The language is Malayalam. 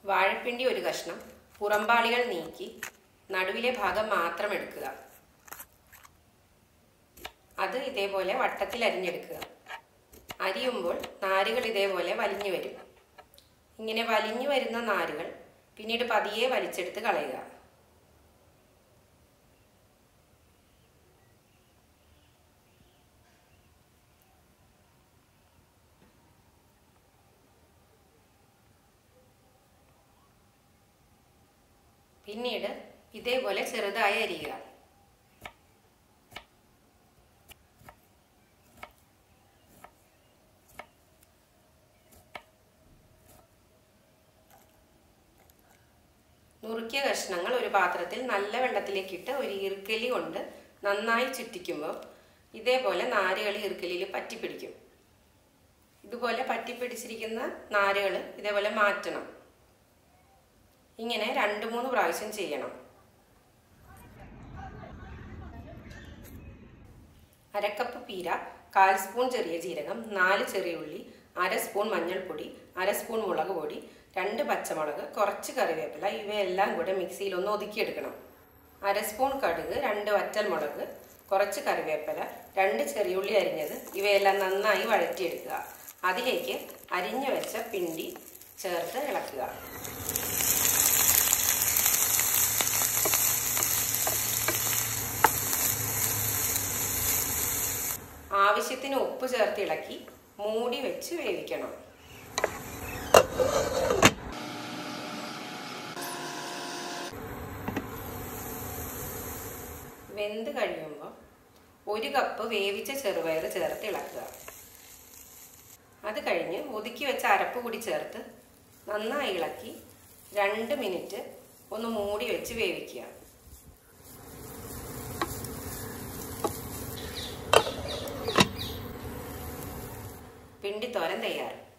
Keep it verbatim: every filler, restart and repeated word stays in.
വാഴപ്പിണ്ടി ഒരു കഷ്ണം പുറംപാളികൾ നീക്കി നടുവിലെ ഭാഗം മാത്രം എടുക്കുക. അത് ഇതേപോലെ വട്ടത്തിൽ അരിഞ്ഞെടുക്കുക. അരിയുമ്പോൾ നാരുകൾ ഇതേപോലെ വലിഞ്ഞു വരും. ഇങ്ങനെ വലിഞ്ഞു വരുന്ന നാരുകൾ പിന്നീട് പതിയെ വലിച്ചെടുത്ത് കളയുക. പിന്നീട് ഇതേപോലെ ചെറുതായി അരിയുക. നുറുക്കിയ കഷ്ണങ്ങൾ ഒരു പാത്രത്തിൽ നല്ല വെള്ളത്തിലേക്കിട്ട് ഒരു ഈർക്കലി കൊണ്ട് നന്നായി ചുറ്റിക്കുമ്പോൾ ഇതേപോലെ നാരുകൾ ഈർക്കലിയിൽ പറ്റിപ്പിടിക്കും. ഇതുപോലെ പറ്റിപ്പിടിച്ചിരിക്കുന്ന നാരുകൾ ഇതേപോലെ മാറ്റണം. ഇങ്ങനെ രണ്ട് മൂന്ന് പ്രാവശ്യം ചെയ്യണം. അരക്കപ്പ് പീര, കാൽ സ്പൂൺ ചെറിയ ജീരകം, നാല് ചെറിയ ഉള്ളി, അര സ്പൂൺ മഞ്ഞൾപ്പൊടി, അര സ്പൂൺ മുളക് പൊടി, രണ്ട് പച്ചമുളക്, കുറച്ച് കറിവേപ്പില ഇവയെല്ലാം കൂടെ മിക്സിയിൽ ഒന്ന് ഒതുക്കിയെടുക്കണം. അര സ്പൂൺ കടുക്, രണ്ട് വറ്റൽ മുളക്, കുറച്ച് കറിവേപ്പില, രണ്ട് ചെറിയുള്ളി അരിഞ്ഞത് ഇവയെല്ലാം നന്നായി വഴറ്റിയെടുക്കുക. അതിലേക്ക് അരിഞ്ഞു വെച്ച പിണ്ടി ചേർത്ത് ഇളക്കുക. ആവശ്യത്തിന് ഉപ്പ് ചേർത്ത് ഇളക്കി മൂടി വെച്ച് വേവിക്കണം. വെന്ത് കഴിയുമ്പോൾ ഒരു കപ്പ് വേവിച്ച ചെറുപയർ ചേർത്ത് ഇളക്കുക. അത് കഴിഞ്ഞ് ഒതുക്കി വെച്ച അരപ്പ് കൂടി ചേർത്ത് നന്നായി ഇളക്കി രണ്ട് മിനിറ്റ് ഒന്ന് മൂടി വെച്ച് വേവിക്കുക. പിണ്ടിത്തോരൻ തയ്യാർ.